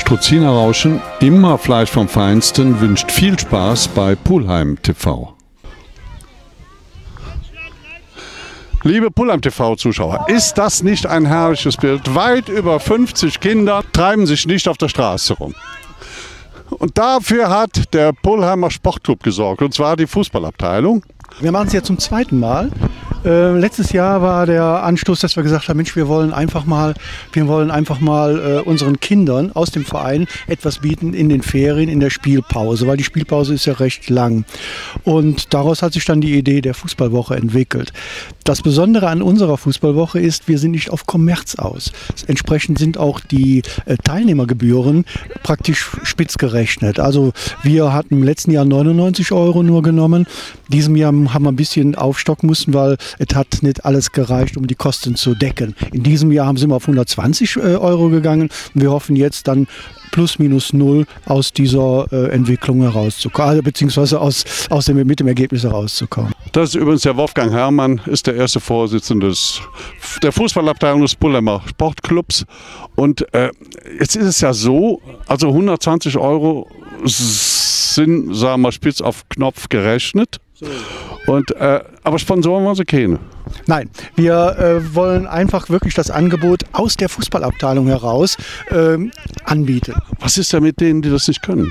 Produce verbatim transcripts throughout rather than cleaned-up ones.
Struzinerrauschen, immer Fleisch vom Feinsten, wünscht viel Spaß bei Pulheim T V. Liebe Pulheim T V-Zuschauer, ist das nicht ein herrliches Bild? Weit über fünfzig Kinder treiben sich nicht auf der Straße rum. Und dafür hat der Pulheimer Sportclub gesorgt, und zwar die Fußballabteilung. Wir machen es ja zum zweiten Mal. Äh, letztes Jahr war der Anstoß, dass wir gesagt haben, Mensch, wir wollen einfach mal, wir wollen einfach mal äh, unseren Kindern aus dem Verein etwas bieten in den Ferien, in der Spielpause, weil die Spielpause ist ja recht lang. Und daraus hat sich dann die Idee der Fußballwoche entwickelt. Das Besondere an unserer Fußballwoche ist, wir sind nicht auf Kommerz aus. Entsprechend sind auch die äh, Teilnehmergebühren praktisch spitz gerechnet. Also wir hatten im letzten Jahr neunundneunzig Euro nur genommen. Diesem Jahr haben wir ein bisschen aufstocken müssen, weil es hat nicht alles gereicht, um die Kosten zu decken. In diesem Jahr haben wir auf hundertzwanzig Euro gegangen und wir hoffen jetzt dann plus minus null aus dieser äh, Entwicklung herauszukommen, also, beziehungsweise aus, aus dem, mit dem Ergebnis herauszukommen. Das ist übrigens der Wolfgang Herrmann, ist der erste Vorsitzende des, der Fußballabteilung des Pulheimer Sportclubs. Und äh, jetzt ist es ja so, also hundertzwanzig Euro sind, sagen wir mal, spitz auf Knopf gerechnet. So. Und, äh, aber Sponsoren wollen Sie keine? Nein, wir äh, wollen einfach wirklich das Angebot aus der Fußballabteilung heraus äh, anbieten. Was ist denn mit denen, die das nicht können?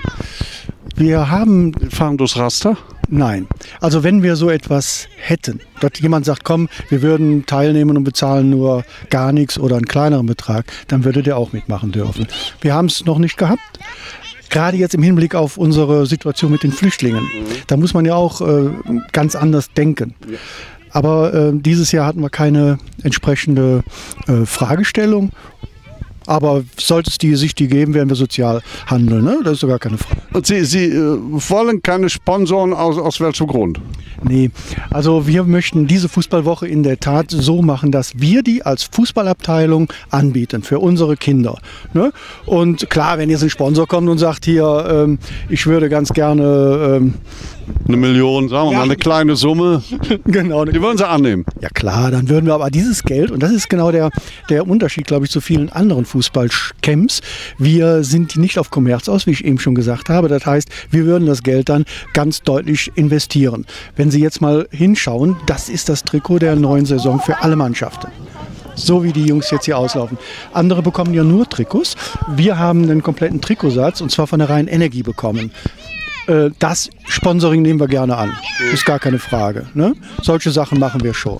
Wir haben... Fahren durchs Raster? Nein. Also wenn wir so etwas hätten, dass jemand sagt, komm, wir würden teilnehmen und bezahlen nur gar nichts oder einen kleineren Betrag, dann würde der auch mitmachen dürfen. Wir haben es noch nicht gehabt. Gerade jetzt im Hinblick auf unsere Situation mit den Flüchtlingen. Da muss man ja auch äh, ganz anders denken. Aber äh, dieses Jahr hatten wir keine entsprechende äh, Fragestellung. Aber sollte es die sich die geben, werden wir sozial handeln. Ne? Das ist sogar keine Frage. Und Sie, Sie äh, wollen keine Sponsoren aus, aus welchem Grund? Nee, also wir möchten diese Fußballwoche in der Tat so machen, dass wir die als Fußballabteilung anbieten für unsere Kinder. Ne? Und klar, wenn jetzt ein Sponsor kommt und sagt, hier, ähm, ich würde ganz gerne... Ähm, eine Million, sagen wir ja. mal, eine kleine Summe. Genau. Die würden Sie annehmen? Ja klar, dann würden wir aber dieses Geld, und das ist genau der, der Unterschied, glaube ich, zu vielen anderen Fußballcamps, wir sind nicht auf Kommerz aus, wie ich eben schon gesagt habe. Das heißt, wir würden das Geld dann ganz deutlich investieren. Wenn Sie jetzt mal hinschauen, das ist das Trikot der neuen Saison für alle Mannschaften. So wie die Jungs jetzt hier auslaufen. Andere bekommen ja nur Trikots. Wir haben einen kompletten Trikotsatz, und zwar von der Rhein Energie bekommen. Das Sponsoring nehmen wir gerne an, ist gar keine Frage. Ne? Solche Sachen machen wir schon.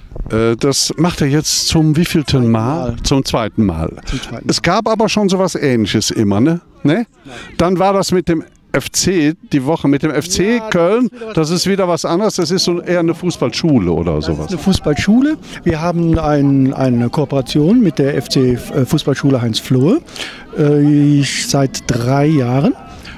Das macht er jetzt zum wievielten Mal? Zum zweiten Mal. Zum zweiten Mal. Es gab aber schon so was Ähnliches immer, ne? ne? Dann war das mit dem F C, die Woche mit dem F C ja, Köln, das ist wieder was anderes, das ist so eher eine Fußballschule oder das sowas. Ist eine Fußballschule. Wir haben ein, eine Kooperation mit der F C Fußballschule Heinz Flohe äh, seit drei Jahren.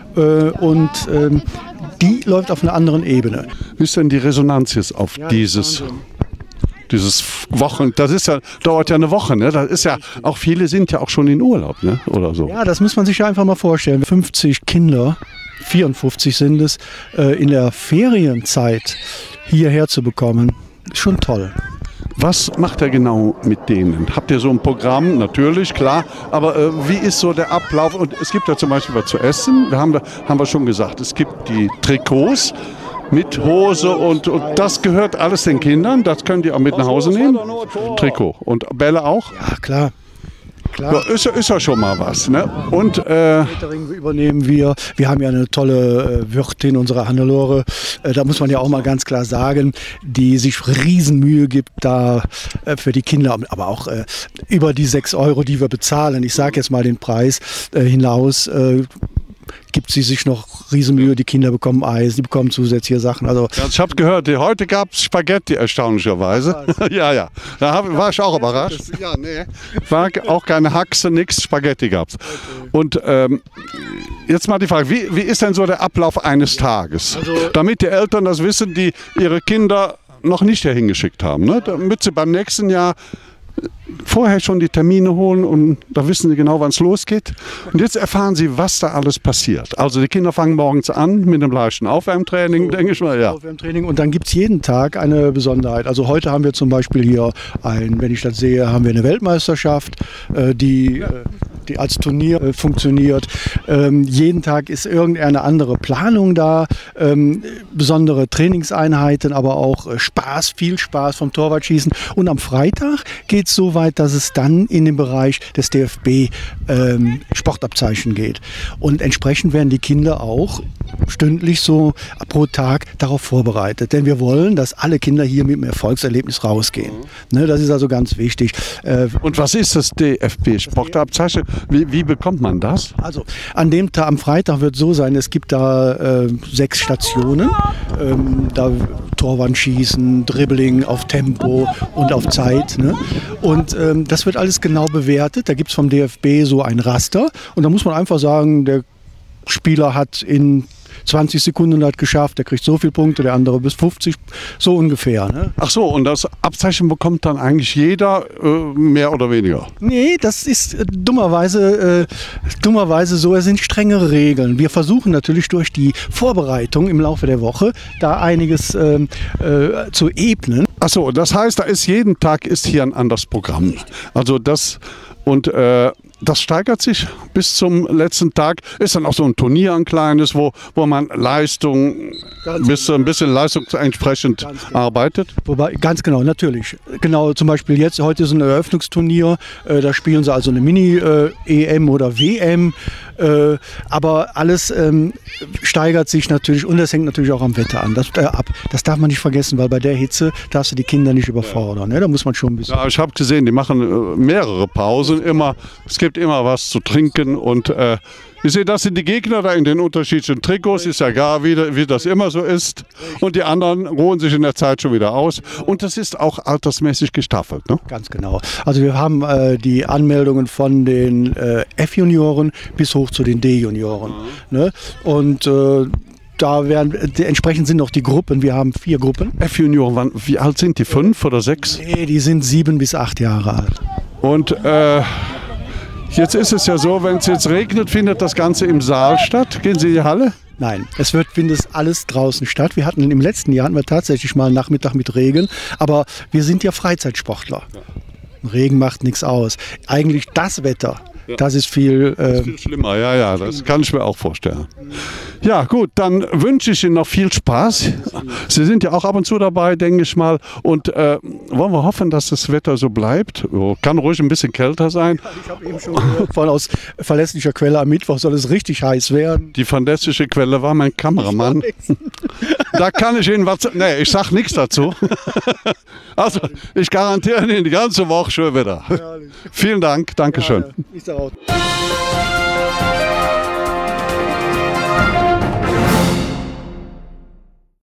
Und ähm, die läuft auf einer anderen Ebene. Wie ist denn die Resonanz jetzt auf ja, dieses, dieses Wochen? Das ist ja, dauert ja eine Woche, ne? Das ist ja, auch viele sind ja auch schon in Urlaub, ne? Oder so. Ja, das muss man sich ja einfach mal vorstellen. fünfzig Kinder, vierundfünfzig sind es, äh, in der Ferienzeit hierher zu bekommen, ist schon toll. Was macht er genau mit denen? Habt ihr so ein Programm? Natürlich, klar. Aber äh, wie ist so der Ablauf? Und es gibt ja zum Beispiel was zu essen. Wir haben, da, haben wir schon gesagt, es gibt die Trikots mit Hose und, und das gehört alles den Kindern. Das können die auch mit nach Hause nehmen. Trikot. Und Bälle auch? Ja, klar. Klar. Ja, ist, ist ja schon mal was. Ne? Und äh, Catering übernehmen wir. Wir haben ja eine tolle äh, Wirtin, unsere Hannelore. Äh, da muss man ja auch mal ganz klar sagen, die sich Riesenmühe gibt da äh, für die Kinder, aber auch äh, über die sechs Euro, die wir bezahlen. Ich sage jetzt mal den Preis äh, hinaus. Äh, gibt sie sich noch Riesenmühe, die Kinder bekommen Eis, die bekommen zusätzliche Sachen. Also ja, ich habe gehört, heute gab es Spaghetti erstaunlicherweise. Ja, ja, da hab, war ich auch überrascht. Ja, nee. War auch keine Haxe, nichts, Spaghetti gab es. Okay. Und ähm, jetzt mal die Frage, wie, wie ist denn so der Ablauf eines Tages? Also, damit die Eltern das wissen, die ihre Kinder noch nicht hier hingeschickt haben, ne? Damit sie beim nächsten Jahr vorher schon die Termine holen und da wissen sie genau, wann es losgeht. Und jetzt erfahren sie, was da alles passiert. Also die Kinder fangen morgens an mit einem leichten Aufwärmtraining, so, denke ich mal. Ja. Aufwärmtraining und dann gibt es jeden Tag eine Besonderheit. Also heute haben wir zum Beispiel hier, ein, wenn ich das sehe, haben wir eine Weltmeisterschaft, äh, die... Äh, die als Turnier äh, funktioniert. Ähm, jeden Tag ist irgendeine andere Planung da, ähm, besondere Trainingseinheiten, aber auch äh, Spaß, viel Spaß vom Torwartschießen. Und am Freitag geht es so weit, dass es dann in den Bereich des D F B ähm, Sportabzeichen geht. Und entsprechend werden die Kinder auch stündlich so pro Tag darauf vorbereitet. Denn wir wollen, dass alle Kinder hier mit einem Erfolgserlebnis rausgehen. Mhm. Ne, das ist also ganz wichtig. Äh, Und was ist das D F B Sportabzeichen? Wie, wie bekommt man das? Also an dem Tag, am Freitag wird so sein, es gibt da äh, sechs Stationen. Ähm, da Torwandschießen, Dribbling auf Tempo und auf Zeit. Ne? Und ähm, das wird alles genau bewertet. Da gibt es vom D F B so ein Raster. Und da muss man einfach sagen, der Spieler hat in zwanzig Sekunden hat geschafft, der kriegt so viele Punkte, der andere bis fünfzig, so ungefähr. Ne? Ach so, und das Abzeichen bekommt dann eigentlich jeder äh, mehr oder weniger? Nee, das ist äh, dummerweise, äh, dummerweise so, es sind strengere Regeln. Wir versuchen natürlich durch die Vorbereitung im Laufe der Woche da einiges äh, äh, zu ebnen. Ach so, das heißt, da ist jeden Tag ist hier ein anderes Programm. Also das und äh, das steigert sich bis zum letzten Tag. Ist dann auch so ein Turnier, ein kleines, wo, wo man Leistung, bis ein bisschen leistungsentsprechend genau. arbeitet. Wobei, ganz genau, natürlich. Genau, zum Beispiel jetzt, heute ist ein Eröffnungsturnier, äh, da spielen sie also eine Mini-E M äh, oder W M. Äh, aber alles ähm, steigert sich natürlich und das hängt natürlich auch am Wetter an. Das, äh, ab. Das darf man nicht vergessen, weil bei der Hitze darfst du die Kinder nicht überfordern. Ne? Da muss man schon ein bisschen. Ja, ich habe gesehen, die machen äh, mehrere Pausen immer. Es gibt immer was zu trinken und äh, ich sehe, das sind die Gegner da in den unterschiedlichen Trikots, ist ja gar wie, wie das immer so ist. Und die anderen ruhen sich in der Zeit schon wieder aus. Und das ist auch altersmäßig gestaffelt. Ne? Ganz genau. Also wir haben äh, die Anmeldungen von den äh, F-Junioren bis hoch zu den D-Junioren. Mhm. Ne? Und äh, da werden, entsprechend sind noch die Gruppen. Wir haben vier Gruppen. F-Junioren, wie alt sind die? Fünf oder sechs? Nee, die sind sieben bis acht Jahre alt. Und äh, jetzt ist es ja so, wenn es jetzt regnet, findet das Ganze im Saal statt. Gehen Sie in die Halle? Nein, es wird, findet alles draußen statt. Wir hatten im letzten Jahr hatten wir tatsächlich mal einen Nachmittag mit Regen, aber wir sind ja Freizeitsportler. Ja. Regen macht nichts aus. Eigentlich das Wetter. Ja. Das ist viel, äh, das ist viel schlimmer, ja, ja, das kann ich mir auch vorstellen. Ja, gut, dann wünsche ich Ihnen noch viel Spaß. Sie sind ja auch ab und zu dabei, denke ich mal. Und äh, wollen wir hoffen, dass das Wetter so bleibt. Kann ruhig ein bisschen kälter sein. Ja, ich habe eben schon gehört, von aus verlässlicher Quelle am Mittwoch soll es richtig heiß werden. Die verlässliche Quelle war mein Kameramann. Da kann ich Ihnen was. Nee, ich sage nichts dazu. Also, ich garantiere Ihnen die ganze Woche schön Wetter. Vielen Dank, Dankeschön. Ja, ja. Ich sag auch.